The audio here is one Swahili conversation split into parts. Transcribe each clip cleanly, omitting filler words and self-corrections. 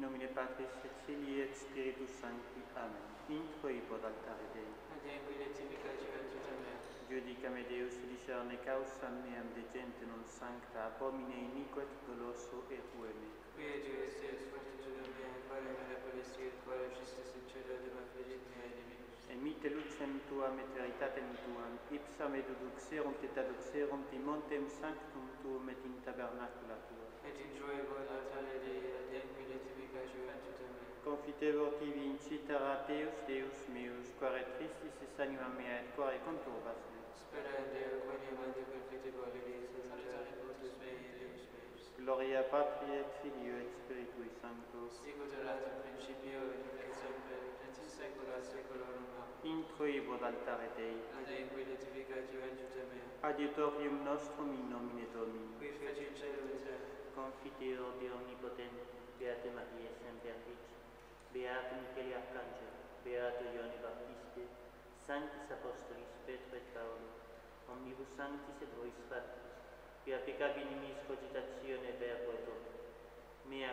nomine Patris et Filii et Spiritus Sancti. Amen. Intro ipo ad altare Dei. Adempi rectifica juventutem mea. Judica me Deus discerne causam meam de gente non sancta, abomine iniquet doloso et rueme. Quia Deus Deus fortitudo mea, quale me repolisti et quale justus in cielo de affligit mea inimicus. Emite lucem tuam et veritatem tuam, ipsam et duxerunt et aduxerunt in montem sanctum tuum et in tabernacula tua. Et in joevo ad altare Dei, adempi rectifica juventutem mea. Confitevor tibi incitera Deus, Deus meus, quare tristis es anima mea et quare conturbas me. Spera in Deo, quoniam ante perfectibo alegris, salutare potus mei et Deus meus. Gloria Patri et Filio et Spiritui Sancto. Sicut erat in principio et nunc et semper, et in saecula saeculorum. Amen. Intro ibo ad altare Dei. Adempi rectifica juventutem mea. Adiutorium nostrum in nomine Domini. Qui feci celum et terra. Confiteor de omnipotente, Beate Maria semper Vice, Beate Michele Arcangelo, Beato Ioanne Baptiste, Sanctis Apostolis Petro et Paolo, omnibus sanctis et vois fratris, quia peccabilis cogitatione verbo et opera, mea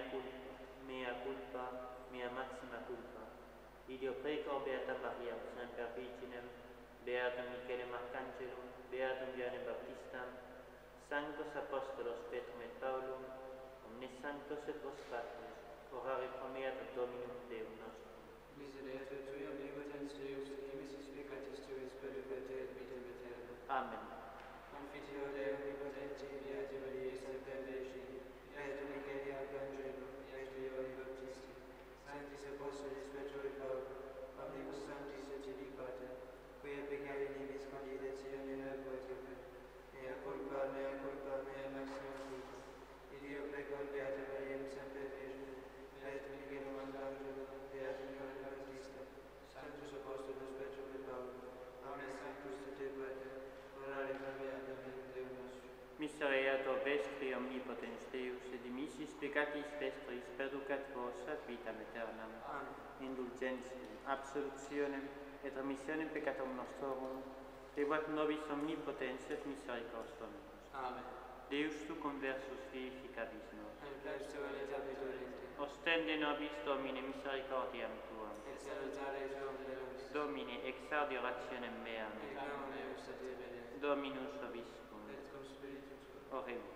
culpa, mea maxima culpa. Ideo precor Beata Maria semper Virginem, Beatum Michelem Arcangelum, Beatum Ioannem Baptistam, Sanctos Apostolos Petrum et Paulum, omnes sanctos et vos patres, orare pro mea ad Dominum Deum nostrum. Miserere Tui omnipotens Deus, dimissis peccatis Tuis purificate et vitam aeterna. Amen. Confiteor Dei omnipotenti, Beate Mariae semper Virgine, Beato Michele Arcangelo, Beato Ioanne Baptiste, Sanctis Apostolis Petro et Paolo, omnibus sanctis et Filii Pater, quia peccare nimis conditatione verbo et opera, mea culpa, mea maxima culpa. Ideo precor Beata Maria semper Virgine, Beato Michele Arcangelo, Beato Ioanne Baptiste, Sanctus Apostolos Petro et Paolo, omnes sanctus te Pater, orare pro mea Dominum Deum nostrum. Misereatur vestri omnipotens Deus, et dimissis peccatis vestris perducat vos ad vitam aeternam. Amen. Indulgentiam, absolutionem et remissionem peccatum nostrorum, debuat nobis omnipotens et misericors Dominus. Amen. Deus tu conversus vivificabis nos. Et plebs tuum et abitudente. Ostende nobis Domine misericordiam tuam. Et salutare tuum veloris. Domine exaudi orationem meam. Et clamor meus a te vedere. Dominus vobiscum. Et cum spiritu tuo. Oremus.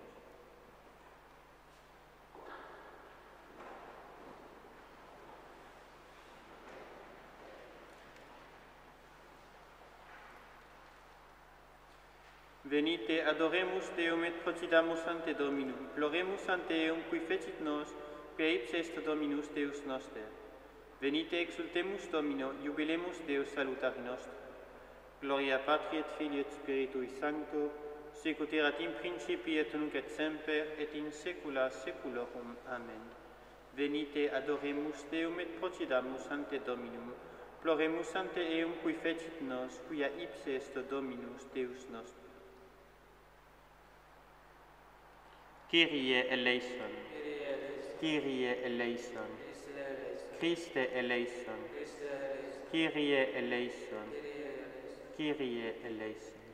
Venite, adoremus Deum et procidamus ante Dominum, ploremus ante Eum qui fecit nos, quia ipse est Dominus Deus noster. Venite, exultemus Domino, jubilemus Deus salutari nostro. Gloria Patri et Filii et Spiritui Sancto, sicut erat in principio et nunc et semper, et in saecula saeculorum. Amen. Venite, adoremus Deum et procidamus ante Dominum, ploremus ante Eum qui fecit nos, quia ipse est Dominus Deus nostro. Kyrie eleison. Kyrie eleison. Christe eleison. Kyrie eleison. Kyrie eleison.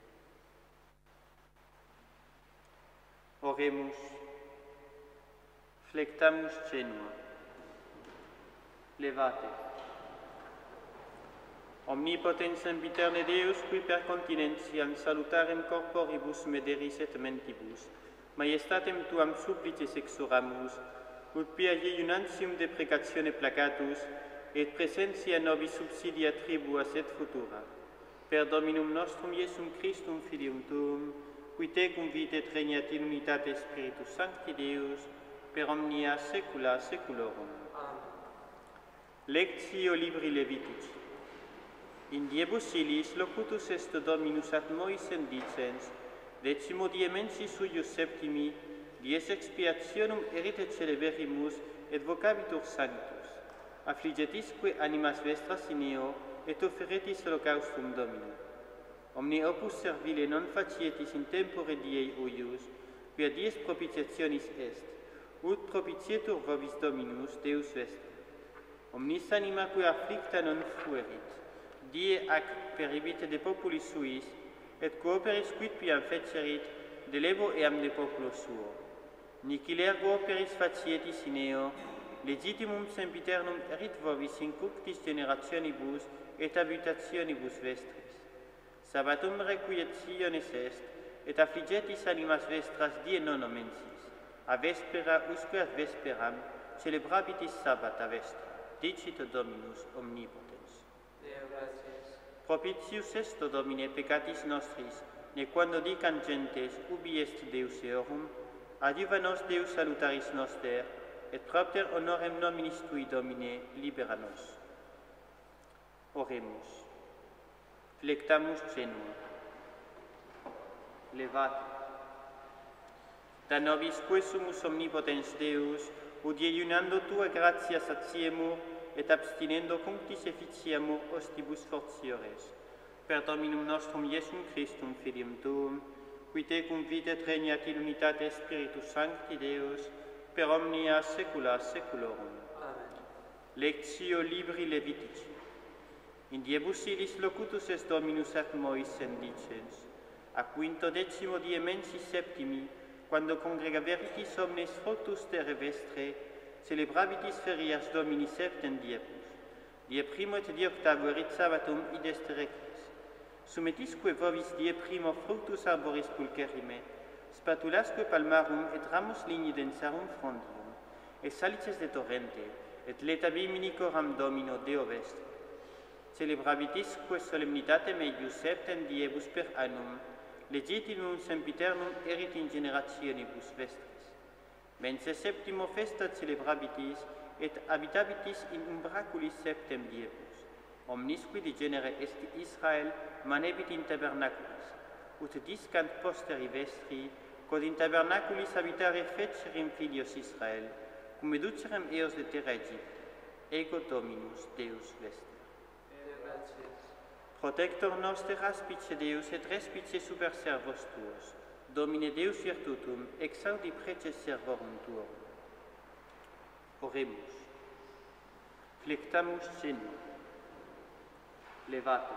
Oremus. Flectamus cenua. Levate. Omnipotens sempiterne Deus, qui per continentiam salutarem corporibus mederis et mentibus, Majestatem tuam supplices exoramus, ut pia iunantium deprecatione placatus, et presentia nobis subsidia tribuas et futura. Per Dominum nostrum Iesum Christum Filium tuum, qui tecum vitae et regnat in unitate Spiritus Sancti Deus, per omnia saecula saeculorum. Amen. Lectio libri Levitici. In diebus illis locutus est Dominus ad Moisem dicens, decimo die mensis suius septimi, dies expiationum erite celeberimus et vocabitur sanctus. Affligetisque animas vestras in eo, et offeretis holocaustum Domini. Omne opus servile non facietis in tempore diei uius, quia dies propitiationis est, ut propitietur vobis Dominus Deus vestre. Omnis anima quia afflicta non fuerit, die ac peribite de populis suis, et cooperis quid piam fecerit, de levo eam de populo suo. Nihil ergo operis facietis in eo, legitimum sempiternum erit vobis in cunctis generationibus et habitationibus vestris. Sabbatum requiesciones est, et affligetis animas vestras die nono mensis, a vespera usque ad vesperam, celebrabitis sabbata vestra, dicit Dominus omnipotens. Deo gratias. Propitius est, Domine, peccatis nostris, nequando dicant gentes, ubi est Deus eorum, adiuva nos Deus salutaris noster, et propter honorem nominis tui, Domine, libera nos. Oremus. Flectamus cenua. Levate. Da nobis quesumus omnipotens Deus, ut iunando tua gratia satiemur, et abstinendo cunctis efficiamur ostibus fortiores. Per Dominum nostrum Iesum Christum, Filium Tuum, qui tecum videt regnat in unitate Spiritus Sancti Deus, per omnia saecula saeculorum. Amen. Lectio Libri Levitici. In diebus illis locutus est Dominus ad Moisem dicens, a 15 mensis septimi, quando congregaveritis omnes fructus terre vestre, celebrabitis ferias Domini septem diebus. Die primo et die octavo erit sabbatum id est rectis. Sumetisque vovis die primo fructus arboris pulcherime, spatulasque palmarum et ramos ligni densarum frondium, et salices de torrente, et letabimini coram Domino Deo vestri. Celebrabitisque solemnitatem eius septem diebus per annum, legitimum sempiternum erit in generationibus vestris. Mense septimo festa celebrabitis, et habitabitis in umbraculis septem diebus. Omnisque di genere est Israel manebit in tabernaculis, ut discant posteri vestri, quod in tabernaculis habitare fecerim filios Israel, cum educerem eos de terra Egypte, ego Dominus Deus vestri. Protector noster aspice Deus et respice super servos tuos, Domine Deus virtutum, exaudi preces servorum tuorum. Oremus. Flectamus cenua. Levate.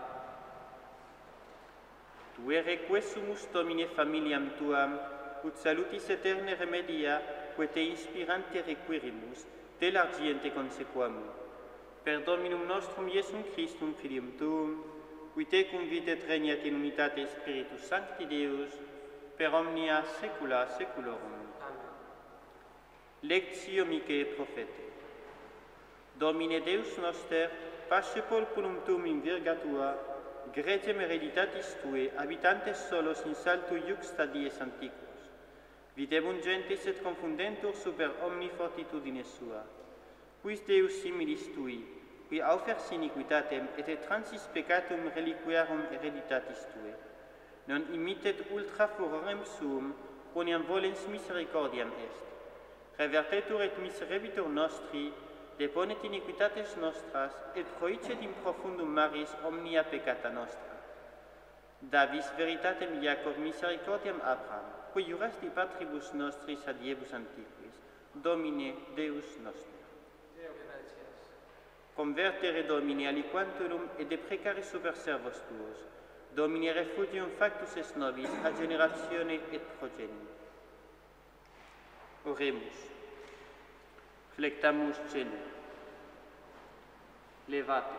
Tuere quesumus Domine familiam tuam, ut salutis eterne remedia, quae te inspirante requirimus, te largiente consequamur. Per Dominum nostrum Iesum Christum, Filium Tuum, qui tecum videt regnat in unitate Spiritus Sancti Deus, per omnia saecula saeculorum. Amen. Lectio Micae Prophete. Domine Deus noster, pace populum tuum in virga tua, gregem hereditatis tue, habitantes solos in saltu iuxta dies antiquos. Videbunt gentes et confundentur super omni fortitudine sua. Quis Deus similis tui, qui aufers iniquitatem et transis peccatum reliquiarum hereditatis tue. Non imitet ultra furorem suum, quoniam volens misericordiam est. Revertetur et miserebitur nostri, deponet iniquitates nostras, et proicet in profundum maris omnia peccata nostra. Davis veritatem Iacob misericordiam Abraham, qui jurasti patribus nostris ad iebus antiquis, Domine Deus noster. Deo gratias. Convertere Domine aliquantulum et deprecare super servos tuos, Domine refugium factus est nobis a generatione et progenie. Oremus. Flectamus cenua. Levate.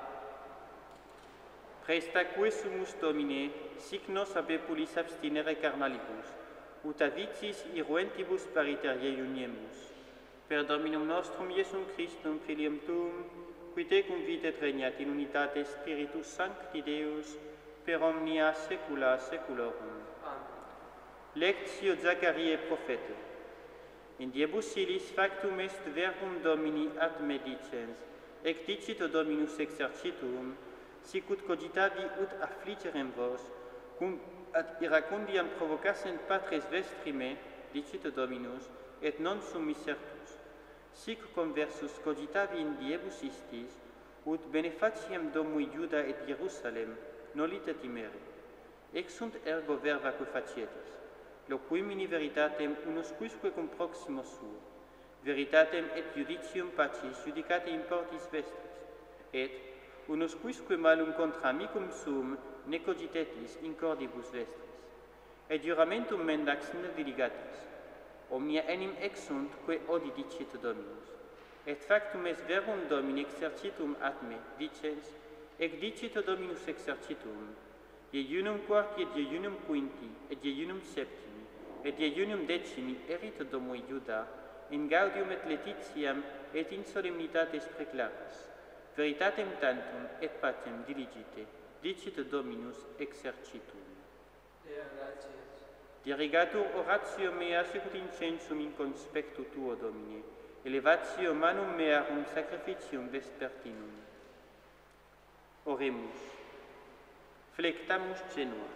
Presta quesumus Domine, sic nos a pepulis abstinere carnalibus, ut a vicis irruentibus pariterie iuniemus. Per Dominum nostrum Iesum Christum, Filium Tuum, qui tecum videt regnat in unitate Spiritus Sancti Deus, per omnia saecula saeculorum. Amen. Lectio Zacariae Prophete. In diebus illis factum est verbum Domini ad me dicens, ec dicit Dominus exercitum, sic ut cogitavi ut affligerem vos, cum ad iracundiam provocassent patres vestri me, dicit Dominus, et non sum misertus. Sic conversus cogitavi in diebus istis, ut benefaciem domui Iuda et Jerusalem, nolite timere. Ex sunt ergo verba que facietis, loquimini veritatem unusquisque cum proximo suo, veritatem et judicium pacis judicate in portis vestris, et unusquisque malum contra amicum suum ne cogitetis in cordibus vestris, et juramentum mendax ne diligatis, omnia enim ex sunt, quae odi dicit Dominus. et factum est verum Domini exercitum ad me, dicens, ec dicito Dominus exercitum, iunum quarti et iunum quinti, et iunum septimi, et iunum decimi erit domo Iuda, in gaudium et letitiam, et in solemnitates preclaras. Veritatem tantum et patem diligite, dicit Dominus exercitum. Dea gratias. Dirigatur oratio mea sicut incensum in conspectu tuo, Domine, elevatio manum mearum sacrificium vespertinum. Oremus. Flectamus genua.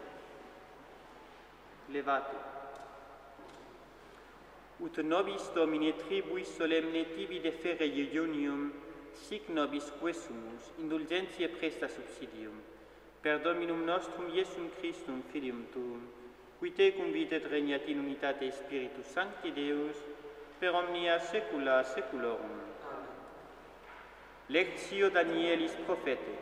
Levatur. Ut nobis Domine tribuis solemne tibi deferre iunium, sic nobis quesumus indulgentiae presta subsidium, per Dominum nostrum Iesum Christum Filium Tuum, qui te convitet regnat in unitate Spiritus Sancti Deus, per omnia saecula saeculorum. Amen. Lectio Danielis Prophete.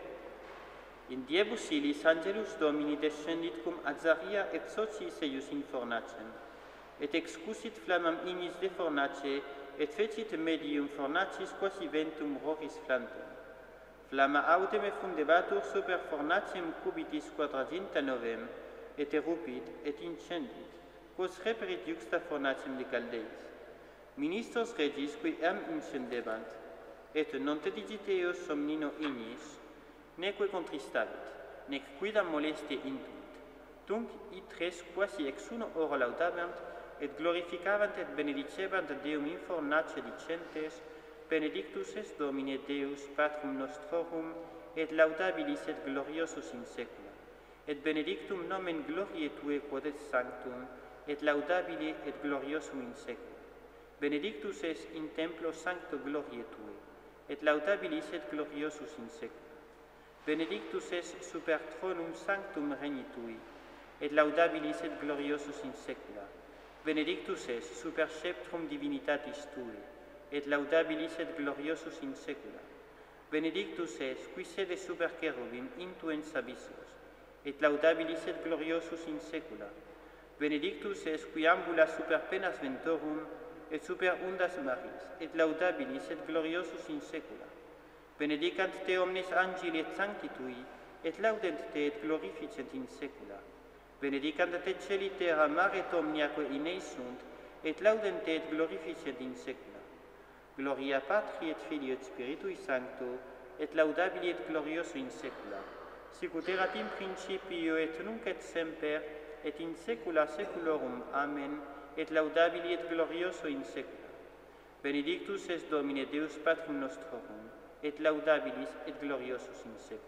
In diebus illis Angelus Domini descendit cum Azaria et sociis eius in fornacem, et excusit flammam ignis de fornace, et fecit medium fornacis quasi ventum roris flantem. Flamma autem effundebatur super fornacem cubitis quadraginta novem, et erupit et incendit, quos reperit juxta fornacem de Caldeis. Ministros regis qui incendebant, et non te digiteos somnino ignis, neque contristavit, nec quidam moleste intuit. Tunc itres quasi ex uno oro laudabant, et glorificavant et benedicebant Deum in fornace dicentes, benedictus est Domine Deus Patrum nostrorum, et laudabilis et gloriosus in saecula. Et benedictum nomen gloriae Tue quod est sanctum, et laudabile et gloriosum in saecula. Benedictus est in templo sancto gloriae Tue, et laudabilis et gloriosus in saecula. Benedictus est super tronum sanctum regni Tui, et laudabilis et gloriosus in saecula. Benedictus est super sceptrum divinitatis Tui, et laudabilis et gloriosus in saecula. Benedictus est qui sede super cherubim intuens abyssos, et laudabilis et gloriosus in saecula. Benedictus est qui ambula super penas ventorum, et super undas maris, et laudabilis et gloriosus in saecula. Benedicant te omnes angeli et sancti Tui, et laudent te et glorificent in saecula. Benedicant te celi terra mare et omniaque in ei sunt, et laudent te et glorificent in saecula. Gloria Patri et Filii et Spiritui Sancto, et laudabili et glorioso in saecula. Sicut erat in principio et nunc et semper, et in saecula saeculorum. Amen. Et laudabili et glorioso in saecula. Benedictus est Domine Deus Patrum nostrorum, et laudabilis et gloriosus in saecula.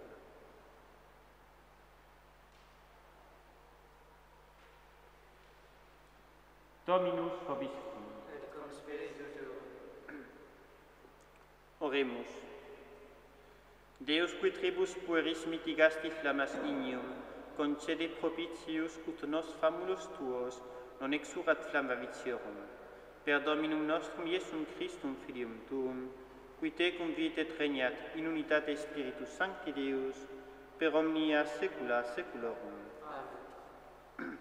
Dominus vobiscum. Et cum spiritu tuo. Oremus. Deus qui tribus pueris mitigasti flammas ignium, concede propitius ut nos famulos tuos non exurat flamma viciorum. Per Dominum nostrum Iesum Christum Filium Tuum, qui te convitet regnat in unitate Spiritus Sancti Deus, per omnia saecula saeculorum. Amen.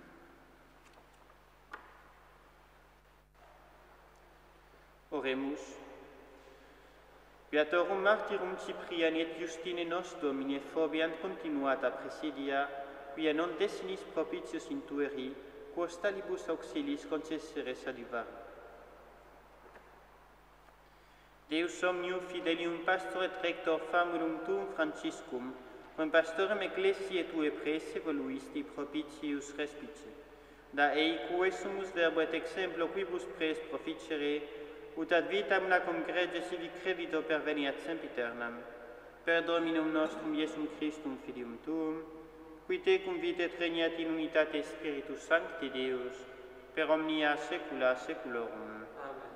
Oremus. Beatorum martyrum Cypriani et Justine nos Domine fobiant continuata presidia, quia non desinis propitius intueri, quos talibus auxilis concessere salivari. Deus omnium fidelium pastor et rector famulum tuum Franciscum, quem pastorem ecclesiae Tue prese voluisti propitius respice. Da ei quae sumus verbo et exemplo quibus pres proficere, ut ad vitam nacum grege sivi credito perveniat sempiternam, per Dominum nostrum Iesum Christum Filium Tuum, qui te convitet regnat in unitate Spiritus Sancti Deus, per omnia saecula saeculorum. Amen.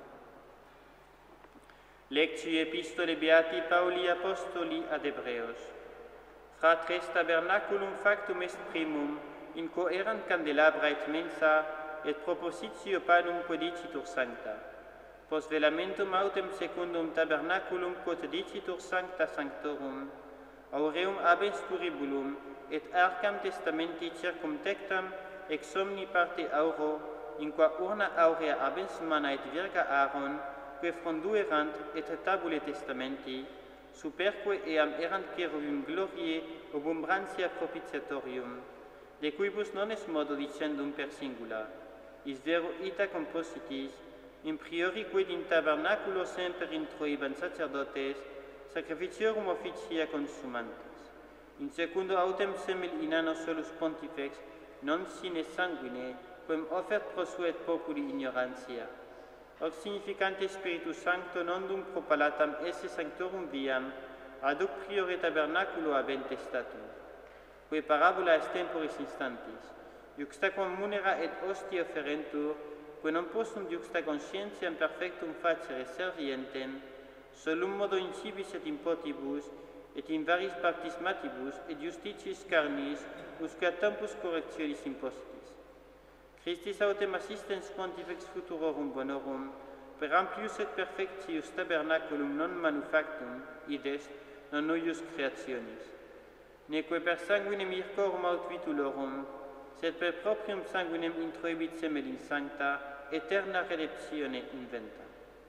Lectio Epistole Beati Pauli Apostoli ad Hebreos. Fratres tabernaculum factum est primum, in quo erant candelabra et mensa, et propositio panum quod dicitur sancta. Post velamentum autem secundum tabernaculum quod dicitur sancta sanctorum, aureum abens turibulum, et arcam testamenti circumtectam ex omni parte auro, in qua urna aurea abens mana et virga Aaron, que fronduerant et tabule testamenti, superque eam erant cherubim gloriae obumbrantia propitiatorium, de quibus non est modo dicendum per singula, is vero ita compositis, in priorique in tabernaculo semper introibant sacerdotes, sacrificiorum officia consumantes. In secundo autem semel inano solus pontifex, non sine sanguine, quem offert prosuet populi ignorantia. Hoc significante Spiritus Sancto non dum propalatam esse sanctorum viam, ad hoc priore tabernaculo habente statum. Quae parabola est temporis instantis, iuxta quam munera et hostia offerentur, quae non possum iuxta conscientiam perfectum facere servientem, solum modo incibis et impotibus, et in varis baptismatibus, et justitiis carnis, usque a tempus correctionis impositis. Christis autem assistens pontifex futurorum bonorum, per amplius et perfectius tabernaculum non manufactum, id est, non nuius creationis. Neque per sanguinem ircorum aut vitulorum, sed per proprium sanguinem introibit semel in sancta, eterna redemptione inventa.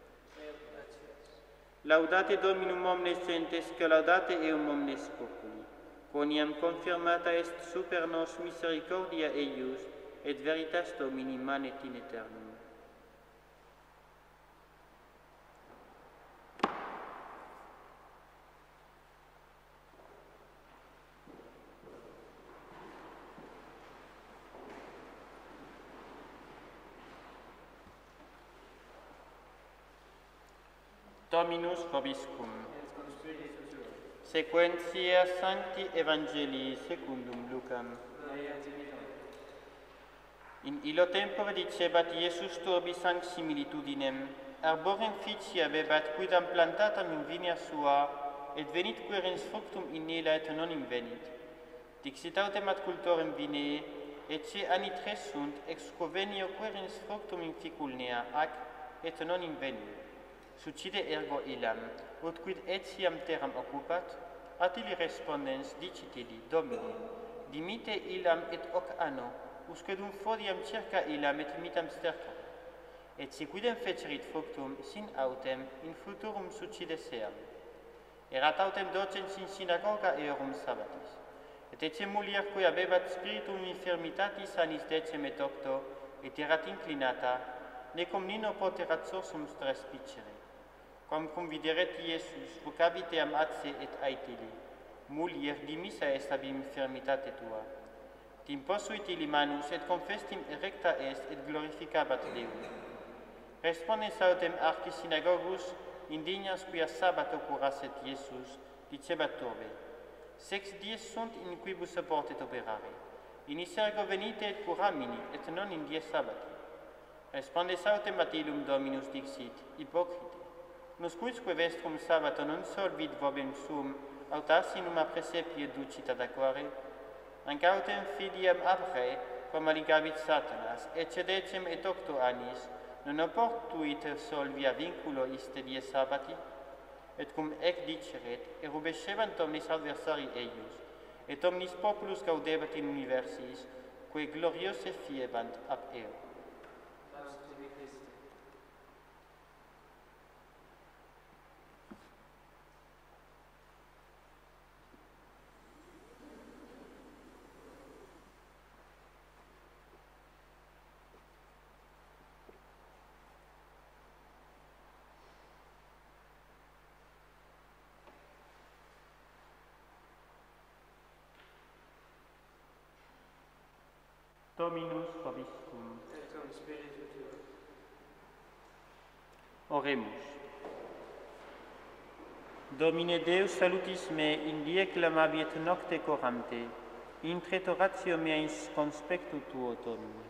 Laudate Dominum omnes gentes, que laudate eum omnes populi. Quoniam confirmata est super nos misericordia eius, et veritas Domini manet in aeternum. Dominus vobiscum. Sequentia Sancti Evangelii secundum Lucam. In illo tempore dicebat Iesus turbis hanc similitudinem, arborem fici abebat quidam plantatam in vinea sua, et venit querens fructum in illa et non invenit. Dixit autem ad cultorem vinee, ecce anni tres sunt, ex quo venio querens fructum in ficulnea, ac, et non invenit. Succide ergo illam, ut quid etiam terram occupat, at illi respondens dicit illi, Domine, dimite illam et hoc anno, usque dum fodiam circa illam et mitam stercam. Et si quidem fecerit fructum, sin autem, in futurum succide seam. Erat autem docens in synagoga eorum sabbatis. Et ecce mulier cui abebat spiritum infirmitatis anis decem et octo, et erat inclinata, necum nino poterat sorsum stress picere. Quam convideret Iesus, vocabit eam atse et aetili, mulier dimissa est ab infirmitate tua. Tim posuit illi manus, et confestim erecta est, et glorificabat Deum. Respondens autem archi synagogus, indignas quia sabbato curasset Iesus, dicebat turbe, sex dies sunt in quibus portet operare. In ergo venite et curamini, et non in dies sabbati. Respondes autem at illum Dominus dixit, hypocrite. Nus quisque vestrum sabbato non solvit vobem sum, aut asinum a praecepie ducit ad aquare? Anc autem filiam abre, quam aligabit Satanas, ecce decem et octo annis, non oportuit solvi a vinculo iste dies sabbati? Et cum ec diceret, erubescebant omnis adversari eius, et omnis populus gaudebat in universis, quae gloriose fiebant ab eo. Dominus vobiscum. Et cum spiritu tuo. Oremus. Domine Deus salutis me in die clamavi et nocte corante, intret oratio mea in conspectu tuo, Domine.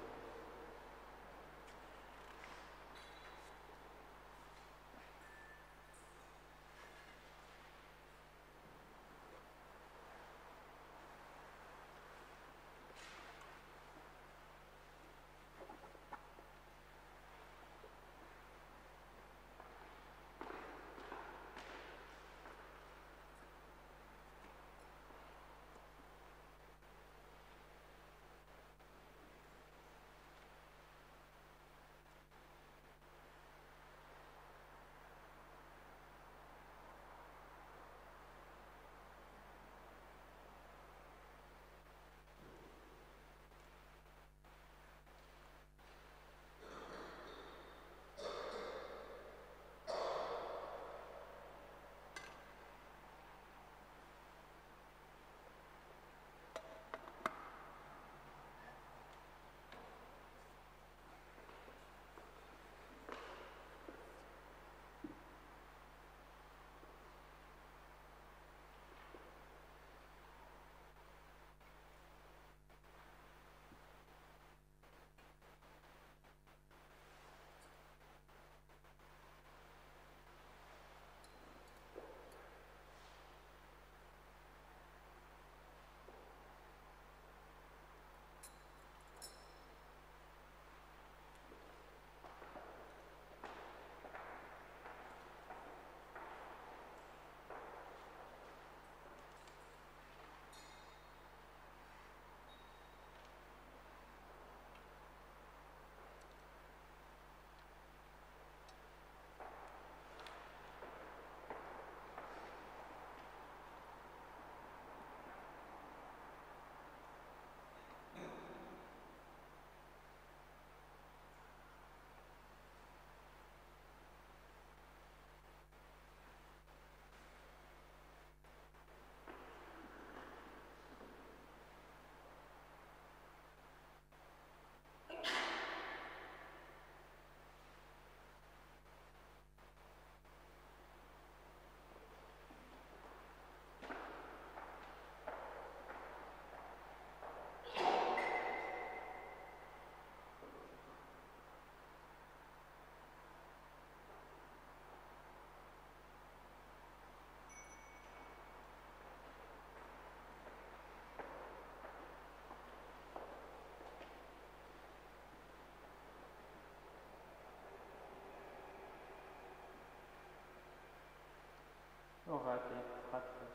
Orate, fratres.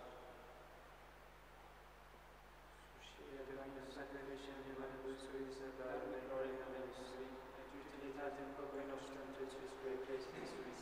Suscite Dominus sacrificium humanibus suis et per gloria Dei, et utilitatem populi nostrum Jesusque Christi suis.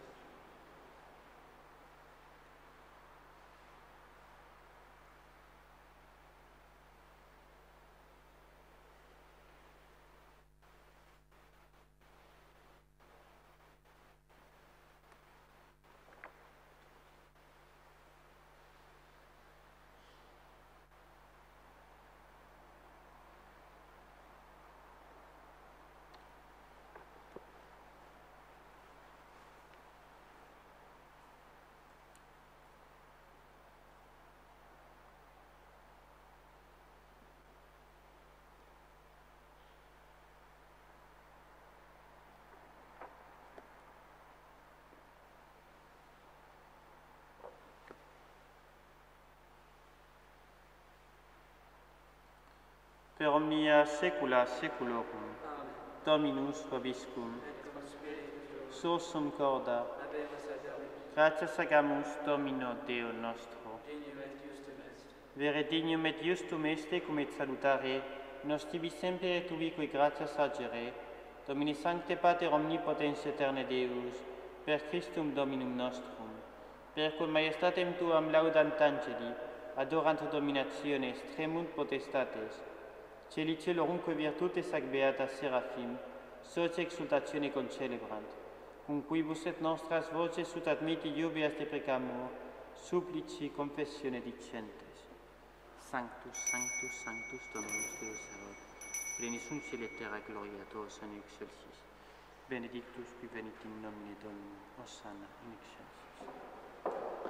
Per omnia saecula saeculorum. Amen. Dominus vobiscum. Et cum spiritu tuo. Sursum corda. Habemus ad Domini. Gratias agamus Domino Deo nostro. Dignum et justum est. Vere dignum et justum est cum et salutare, nos tibi semper et ubique gratias agere, Domini Sancte Pater omnipotens aeterne Deus, per Christum Dominum nostrum, per quod majestatem Tuam laudant angeli, adorant dominationes tremunt potestates, celi celorumque virtutes ac beata Seraphim, socie exultatione concelebrant, cum quibus et nostras voces ut admiti iubeas deprecamur, supplici confessione dicentes. Sanctus, Sanctus, Sanctus, Dominus Deus Sabaoth, plenis sunt ciel et terra gloria Tuos in excelsis. Benedictus qui venit in nomine Domini, Hosanna in excelsis.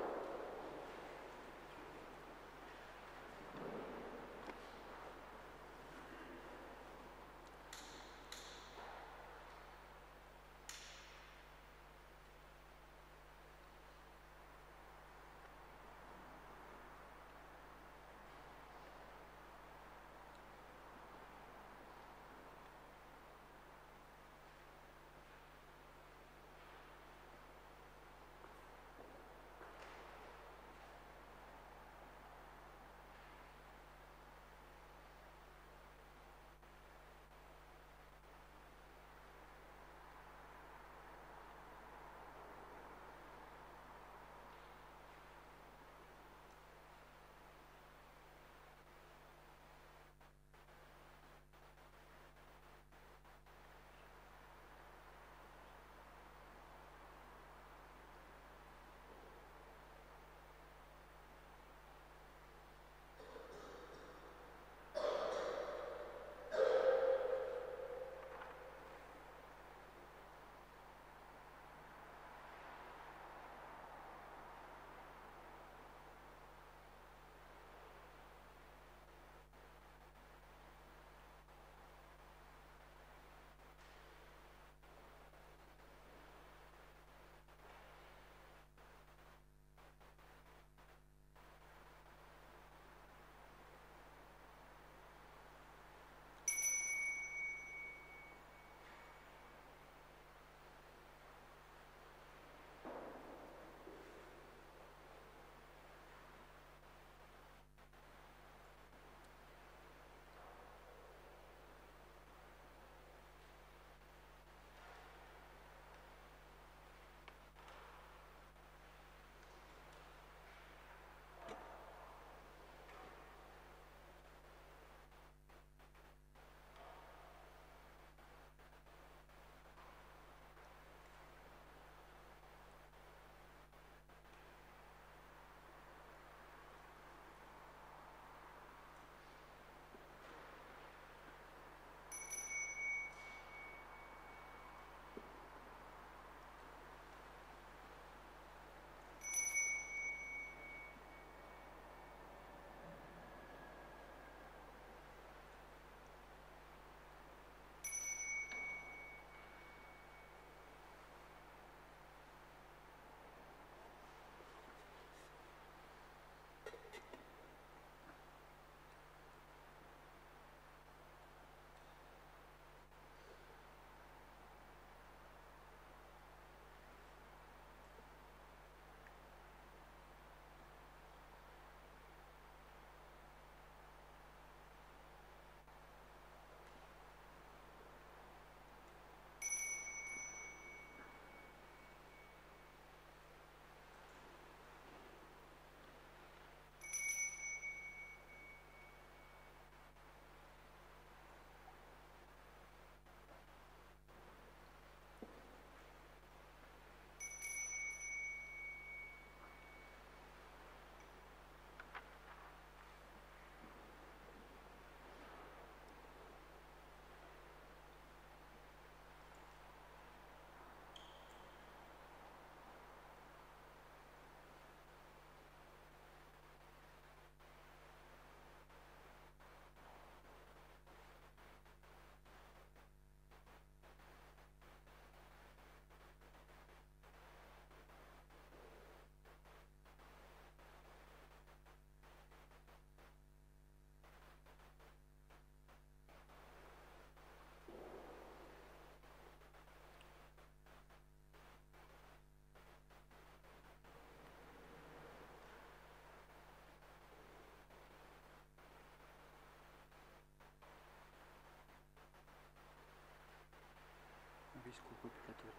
vobiscum peccatoribus.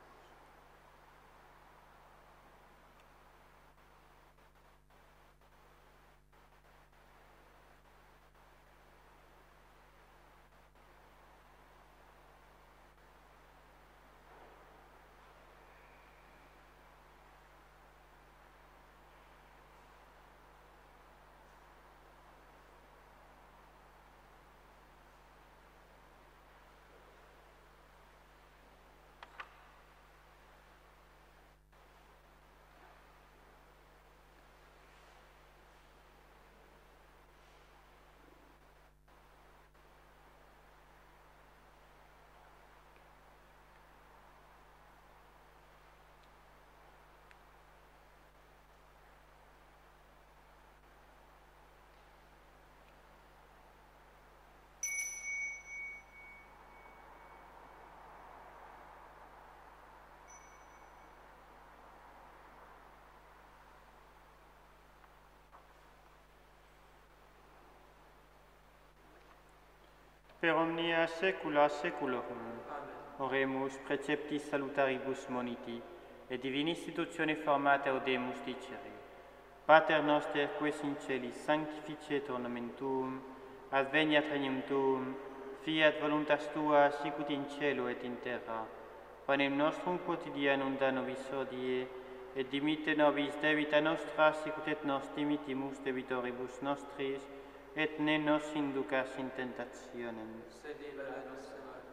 Per omnia saecula saeculorum. Oremus preceptis salutaribus moniti, et divina institutione formata audemus dicere. Pater noster, ques in celis, sanctificetur nomen tuum, adveniat regnum tuum, fiat voluntas tua, sicut in cielo et in terra. Panem nostrum quotidianum da nobis hodie, et dimitte nobis debita nostra, sicut et nos dimittimus debitoribus nostris, et ne nos inducas in tentationem, sed libera nos a male.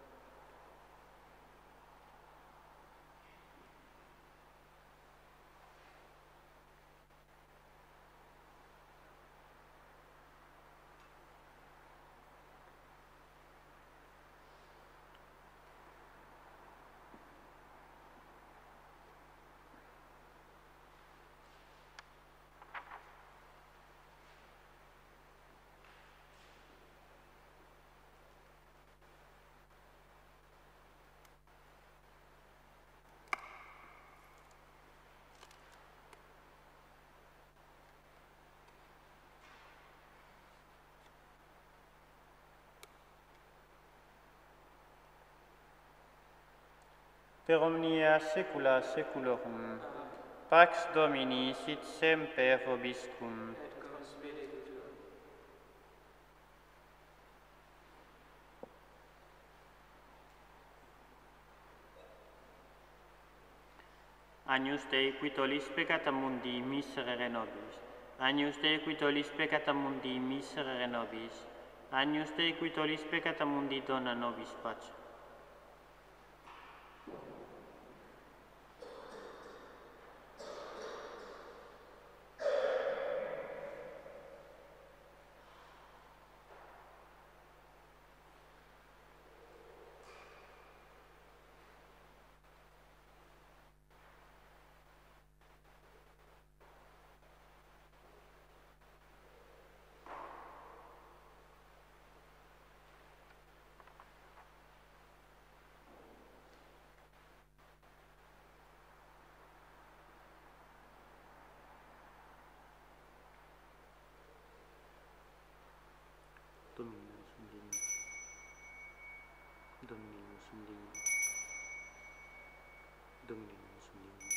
per omnia saecula saeculorum. Pax Domini sit semper vobiscum. Et cum spiritu tuo. Agnus Dei qui tollis peccata mundi, miserere nobis. Agnus Dei qui tollis peccata mundi, miserere nobis. Agnus Dei qui tollis peccata mundi, dona nobis pace. Dominus Domini. Dominus Domini. Dominus Domini.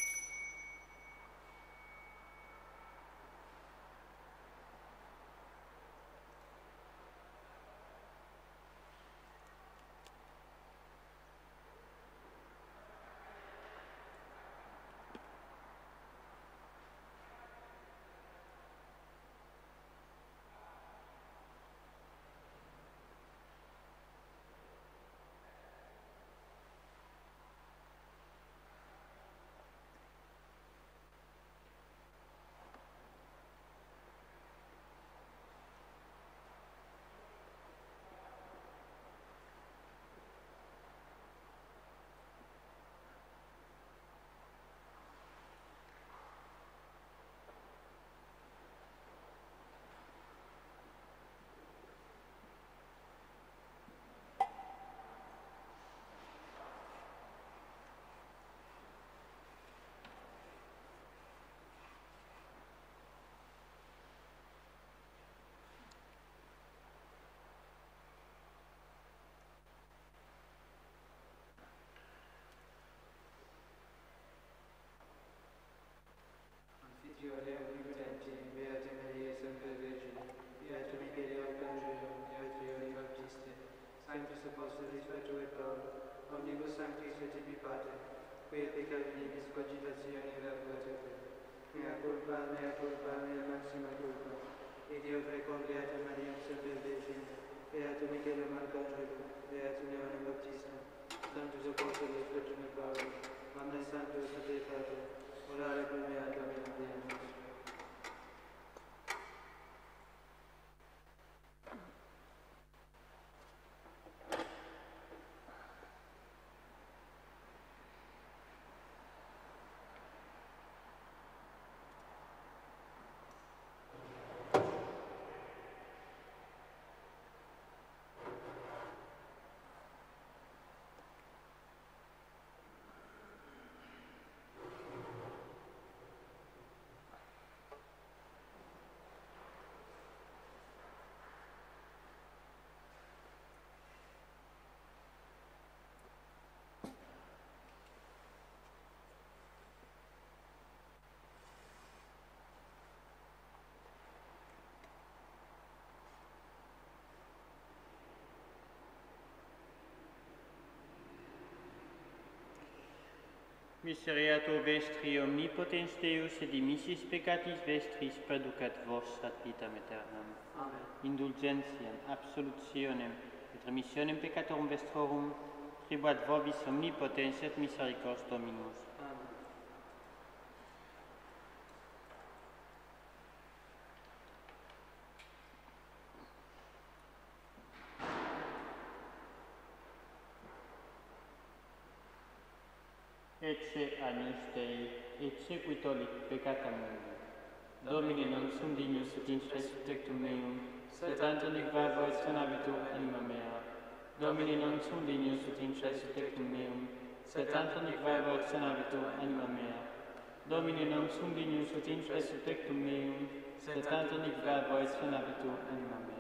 mea culpa, mea maxima culpa. Et Dio preconviate Mariam semper Virgine, Beatum Michelem Arcangelo, Beatum Ioannem Baptistam, Sanctus Apostolos Virgine Pauli, Omnes Sanctus et Dei Pater, orare pro mea Domine Deus. Misereatur vestri omnipotens Deus et dimissis peccatis vestris perducat vos ad vitam aeternam. Amen. Indulgentiam, absolutionem et remissionem peccatorum vestrorum, tribuat vobis omnipotens et misericors Dominus. Amen. Ecce agnus Dei, ecce qui tollit peccata mundi. Domine non sum dignus et intres tectum meum, sed tantum nec verbo et sonabitur anima mea. Domine non sum dignus et intres tectum meum, sed tantum nec verbo et sonabitur anima mea. Domine non sum dignus et intres tectum meum, sed tantum nec verbo et sonabitur anima mea.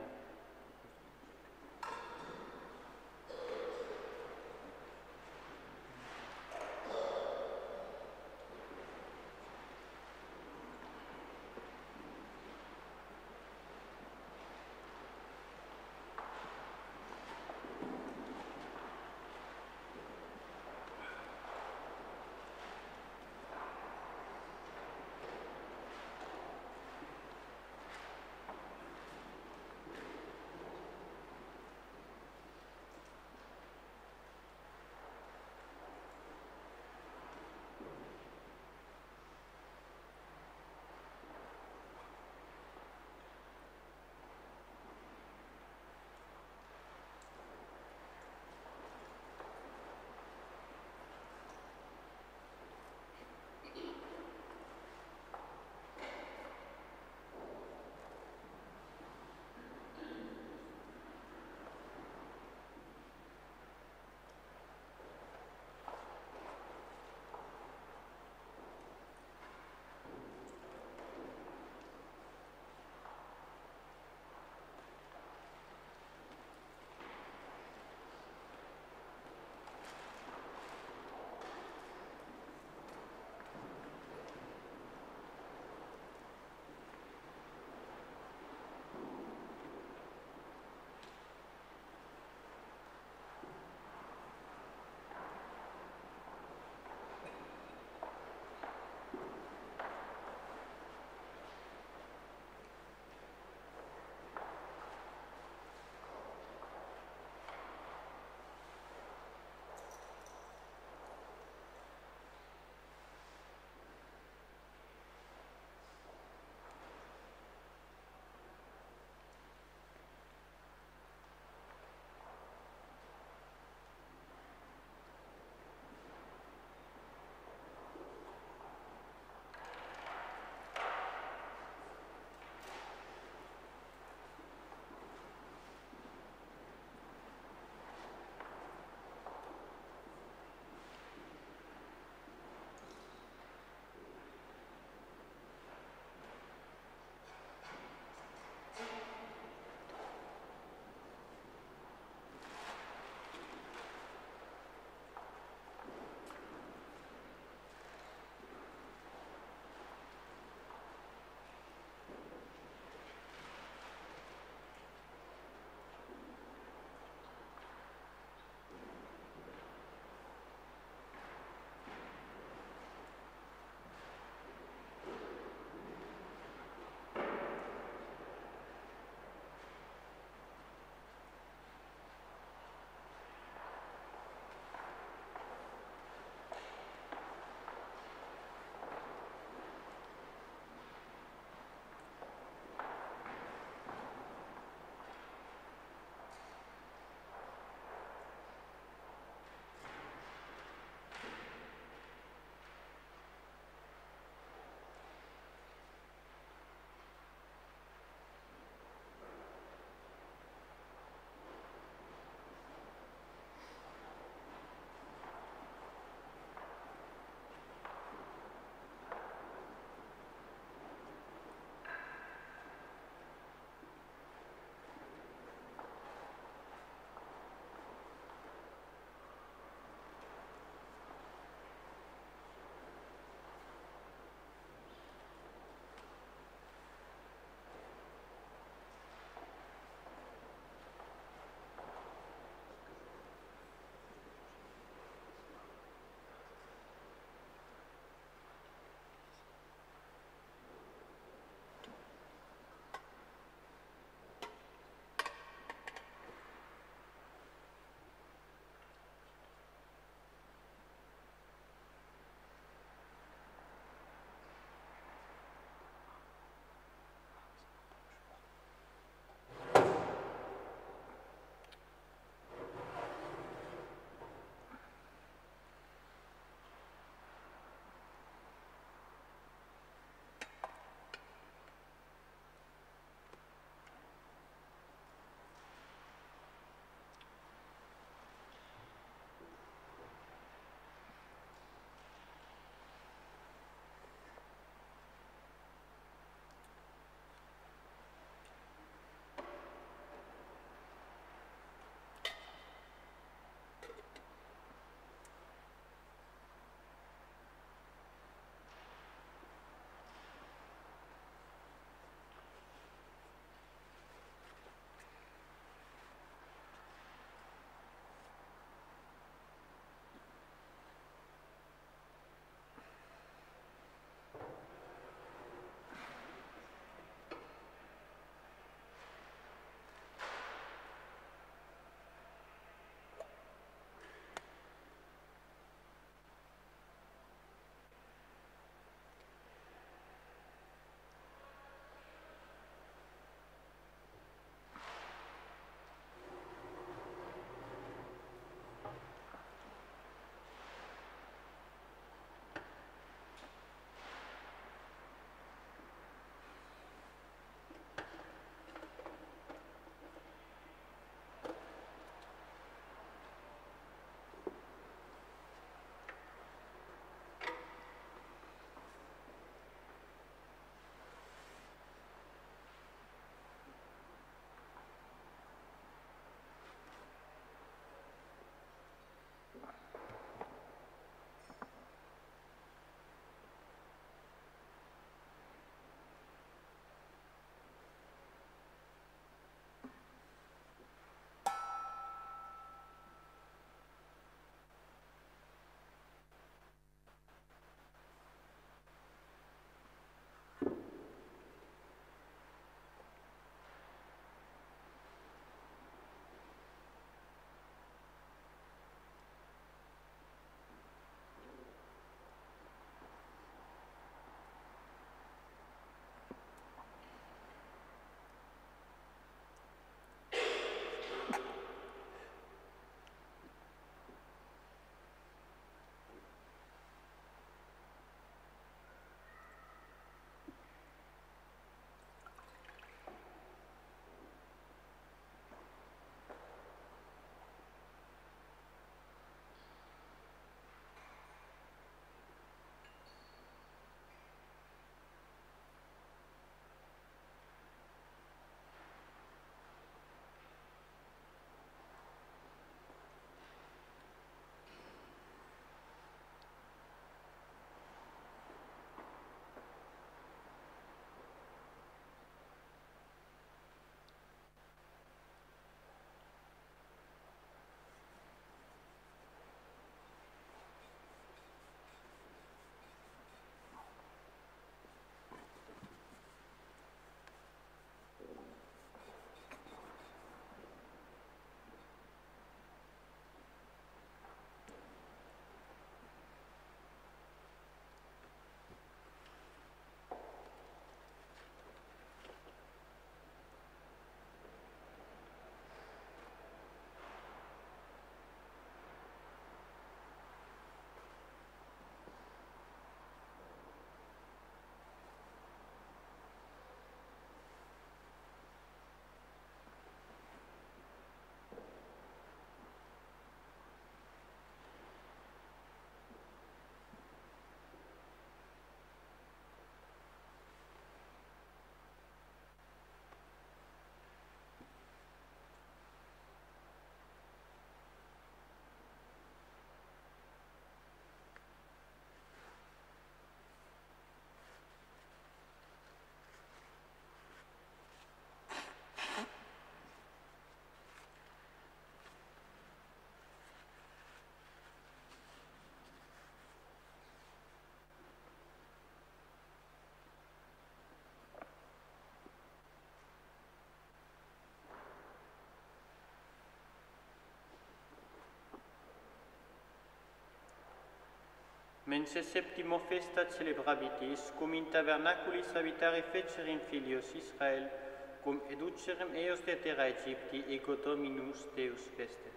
mense septimo festa celebrabitis, cum in tabernaculis habitare fecerim filios Israel, cum educerem eos de terra Egypti, ego Dominus Deus fester.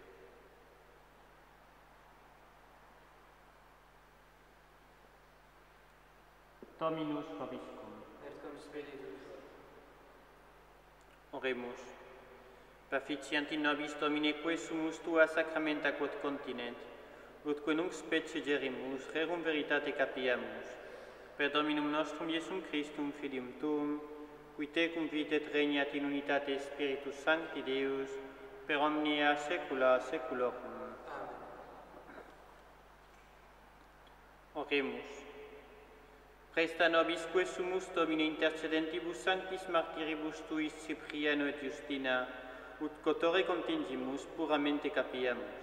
Dominus vobiscum. Et cum spiritu tuo. Oremus. Proficiant in nobis Domine quesumus tua sacramenta quod continent, utque nunc specie gerimus, rerum veritate capiamus. Per Dominum nostrum Iesum Christum, Filium Tuum, qui tecum vitet regnat in unitate Spiritus Sancti Deus, per omnia saecula saeculorum. Amen. Oremus. Presta nobis quesumus Domine intercedentibus sanctis martyribus tuis Cypriano et Justina, ut cotore contingimus puramente capiamus.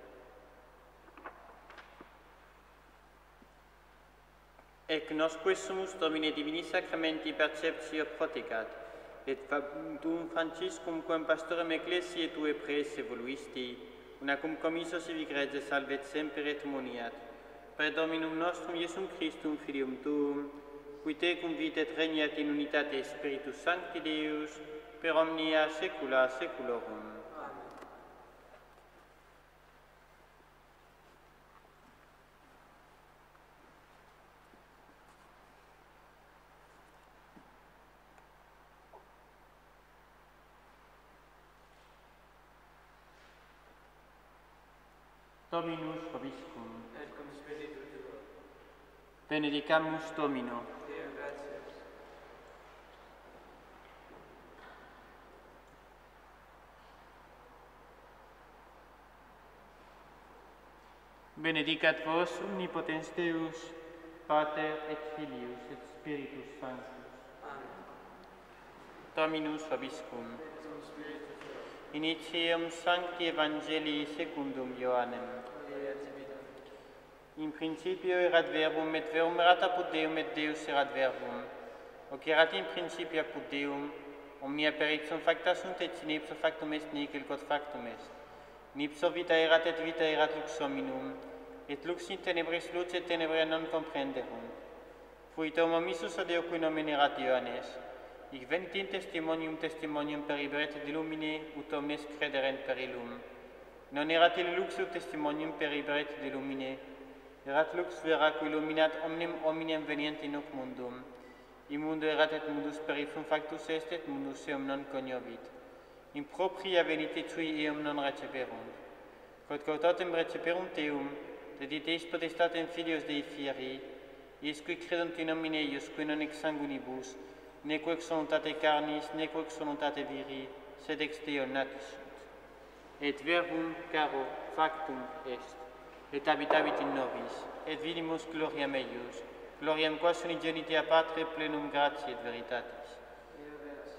Ec nos quesumus Domine divini sacramenti perceptio protegat, et fabundum Franciscum quam pastorem ecclesiae tue praes evoluisti, una cum commisso civic rege salvet semper et moniat, per Dominum nostrum Iesum Christum Filium Tuum, qui tecum vitet regnat in unitate Spiritus Sancti Deus, per omnia saecula saeculorum. Amen. Dominus vobiscum. Et cum spiritu tuo. Benedicamus Domino. Deo gratias. Benedicat vos omnipotens Deus, Pater et Filius et Spiritus Sanctus. Amen. Dominus vobiscum. Et cum spiritu tuo. Initium Sancti Evangelii secundum Ioannem. Gloria tibi, Domine. In principio erat verbum, et verbum erat apud Deum, et Deus erat verbum. Hoc erat in principio apud Deum, omnia per ipsum facta sunt, et sine ipso factum est nihil quod factum est. In ipso vita erat, et vita erat lux hominum, et lux in tenebris luce, et tenebrae non comprenderunt. Fuit homo missus ad Deo, cui nomen erat Ioannes. Hic venit in testimonium periberet et illumine, ut omnes crederent per illum. Non erat ille lux ut testimonium periberet et illumine, erat lux vera qui illuminat omnem hominem venient in hoc mundum. Immundo erat et mundus per ipsum factus est, et mundus eum non coniovit. In propria venite sui eum non receperunt. Quod quotatem receperum Teum, dediteis potestatem filios Dei fieri, iis qui credunt in nomine eius, qui non ex sanguinibus, neque ex voluntate carnis, neque ex voluntate viri, sed ex Deo natus sunt. Et verbum caro factum est, et habitavit in nobis, et vidimus gloriam eius, gloriam quas unigenitea Patre plenum gratiae et veritatis. Deo veras.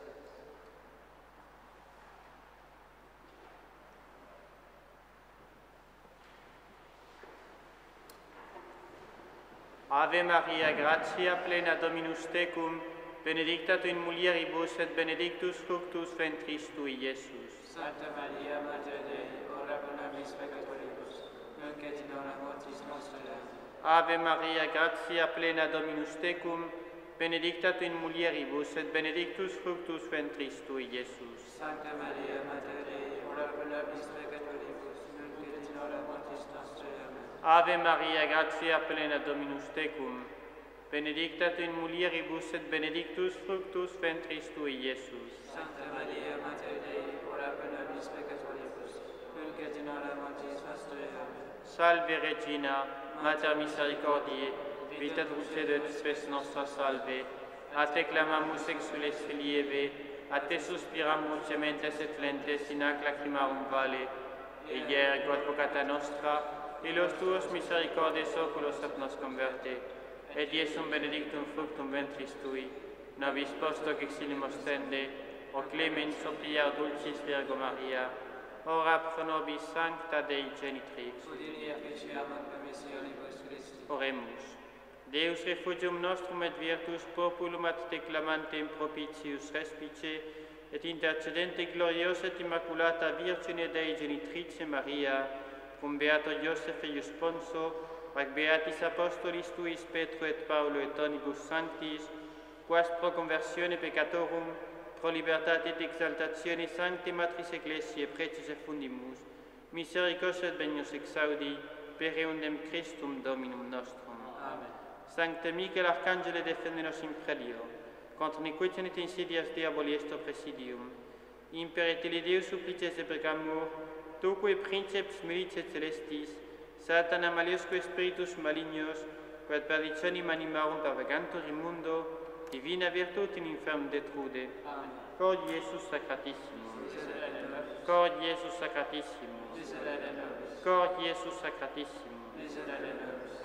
Ave Maria, gratia plena Dominus tecum, benedicta tu in mulieribus et benedictus fructus ventris tui, Iesus. Sancta Maria, Mater Dei, ora pro nobis peccatoribus, nunc et in hora mortis nostrae. Ave Maria, gratia plena Dominus tecum, benedicta tu in mulieribus et benedictus fructus ventris tui, Iesus. Sancta Maria, Mater Dei, ora pro nobis peccatoribus, nunc et in hora mortis nostrae. Amen. Ave Maria, gratia plena Dominus tecum, benedicta tu in mulieribus et benedictus fructus ventris tui, Iesus. Sancta Maria, Mater Dei, ora pro nobis peccatoribus, nunc et in hora mortis nostrae. Amen. Salve Regina, Mater misericordiae, vita dulcedo et spes nostra salve. A te clamamus exules filii Eve, a te suspiramus gementes et flentes in ac lacrimarum vale. Eier quod vocata nostra, et los tuos misericordes oculos ab nos converte. Et Iesum benedictum fructum ventris tui, nobis post hoc exilium ostende, o clemens suppliar dulcis Virgo Maria, ora pro nobis sancta Dei genitrix. Udinia feciamant permissionibus Christi. Oremus. Deus refugium nostrum et virtus populum ad te clamantem propitius respice, et intercedente gloriosa et immaculata Virgine Dei genitrice Maria, cum beato Iosef eius Sponso, Quac beatis apostolis tuis Petro et Paulo et tonibus sanctis, quas pro conversione peccatorum, pro libertate et exaltatione sancte matris ecclesiae preces effundimus, misericors et benios exaudi, per eundem Christum Dominum nostrum. Amen. Sancte Michael Arcangele defende-nos in prelio, contra nequitiam et insidias diaboli est presidium, impere tili Deus supplices et pregamur, tuque princeps militiae celestis, Satana maliusque spiritus malignos, quod perditionem animarum pervagantur in mundo, divina virtute in infernum detrude. Amen. Cor Iesus Sacratissimum. Miserere nobis. Cor Iesus Sacratissimum. Miserere nobis. Cor Iesus Sacratissimum. Miserere nobis.